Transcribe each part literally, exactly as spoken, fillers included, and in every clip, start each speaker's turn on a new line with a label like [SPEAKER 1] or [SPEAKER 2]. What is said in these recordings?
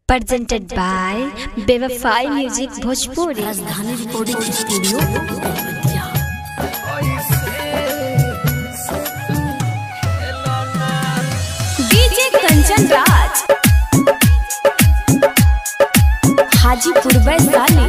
[SPEAKER 1] presented by Bewafai Music Bhojpuri
[SPEAKER 2] Rajdhani recording studio Belwatiya.
[SPEAKER 1] DJ Kanchan Raj Hajipur Vaishali.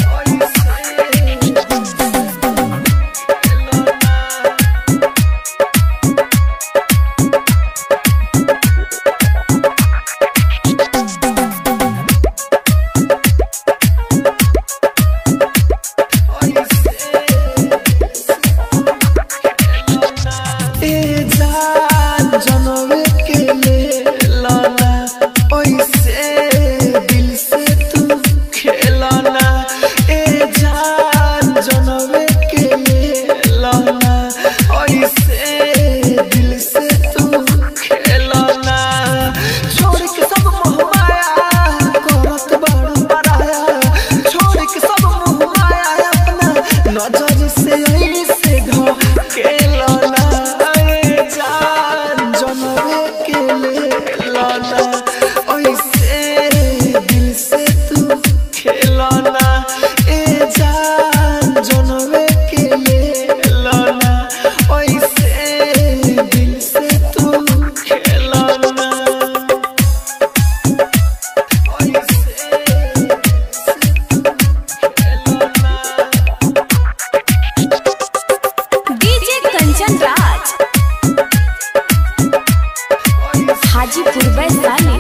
[SPEAKER 1] Hajipur Vaishali.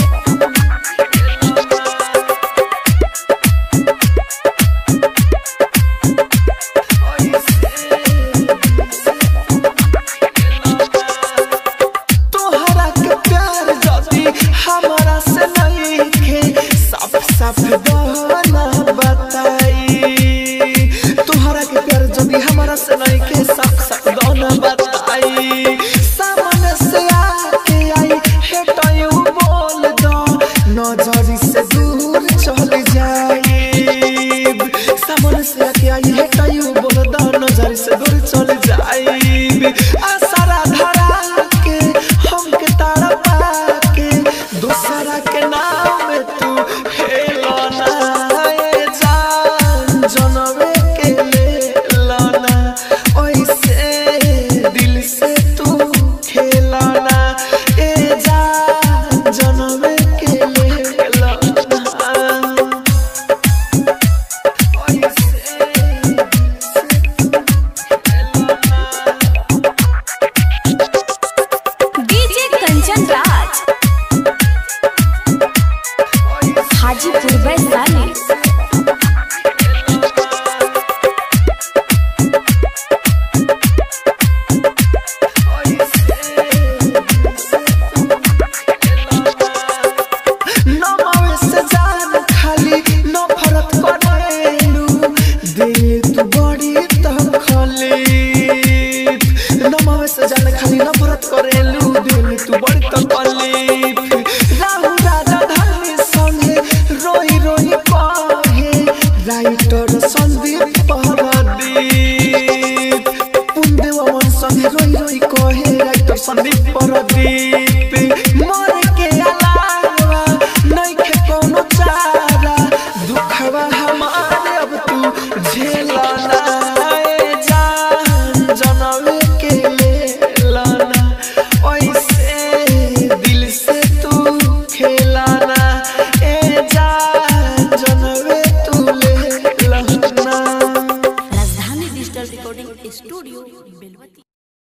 [SPEAKER 3] तोहरा के प्यार जदी हमरा से नहीं खे साफ साफ बहाना बताई। तोहरा के प्यार जदी हमरा से नहीं खे साफ साफ बहाना बताई। सामने से आके आई हेटायू बोल दो नजरी से दूर चल जाई। सामने से आके आई हेटायू बोल दो नजरी से दूर चल जाई। आसरा धरा के हमके तारा पाके दूसरा के नाम में तू हेलो ना जान जनवे के ले लाना ओइसे दिल से तू खेलाना ए जान जनवे के ले लाना ओइसे
[SPEAKER 1] डीजे कंचन राज हाजीपुर वैशाली।
[SPEAKER 3] नमावे से जान खाली नफरत करेलू दिल तू बड़ी तकलीफ। नमावे से जान खाली नफरत करेलू दिल तू बड़ी तकलीफ। राहु राजा धानी संगे रोई रोई कहे राइटर संदीप परदीप। पुंदेवा मन संगे रोई रोई कहे राइटर संदीप परदीप। मर के अलावा नहीं खे कोनो चारा दुखवा हमारे अब तू झेलना ए जान जनवे के ले लाना ओइसे दिल से तू खेलाना ए जान जनवे तू ले लाना।
[SPEAKER 2] राजधानी डिजिटल रिकॉर्डिंग स्टूडियो बेलवतिया।